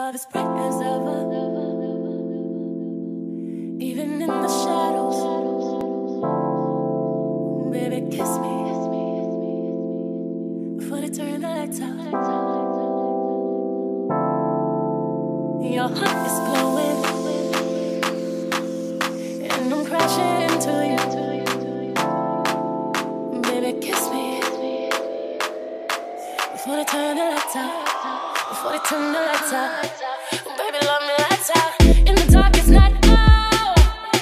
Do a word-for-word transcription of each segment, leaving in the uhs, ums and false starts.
love is bright as ever, even in the shadows. Baby, kiss me before they turn the lights out. Your heart is glowing, and I'm crashing into you. Baby, kiss me before they turn the lights out. Before they turn the lights out. Baby, love me lights out. In the darkest night, oh,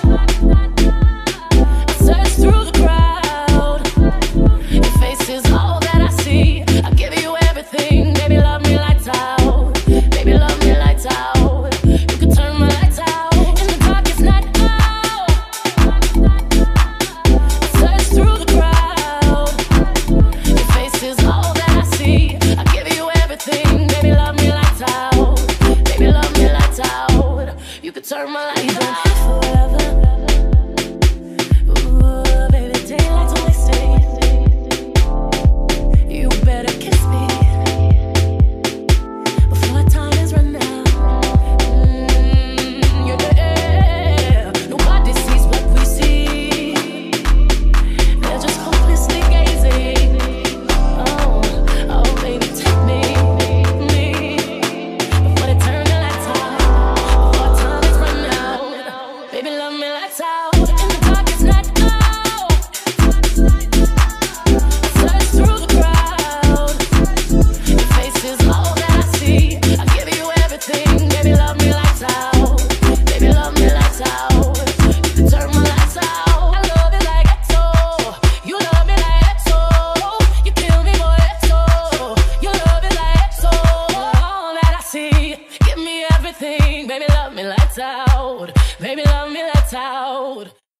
I search through the crowd. Your face is all that I see. I give you everything. Baby, love me lights out. Baby, love me lights out. You can turn my lights out. In the darkest night, oh, I search through the crowd. Your face is all that I see. I give you everything. Baby, love me lights out. Baby, love me lights out. You could turn my lights on forever. Ooh, baby, daylight's wasting. You better kiss me before time is run out. Mm, you're the air. Nobody sees what we see. They're just hopelessly gazing. Oh, oh, baby, take me. Baby, love me lights out. In the darkest night, oh, search through the crowd. Your face is all that I see. I give you everything. Baby, love me lights out. Baby, love me lights out. You can turn my lights out. I love it like X O. You love me like X O. You kill me for X O. You love it like X O. All that I see. Give me everything. Baby, love me lights out. Baby, love me lights out.